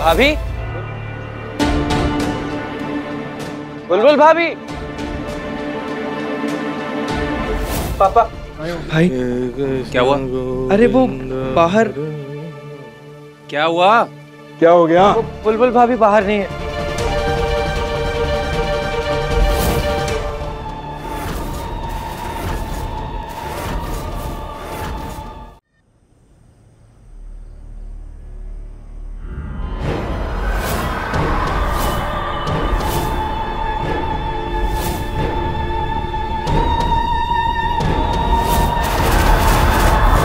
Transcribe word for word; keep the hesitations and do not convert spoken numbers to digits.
भाभी, बुलबुल भाभी। पापा। भाई क्या हुआ? अरे वो बाहर। क्या हुआ? क्या हो गया? बुलबुल भाभी बाहर नहीं है।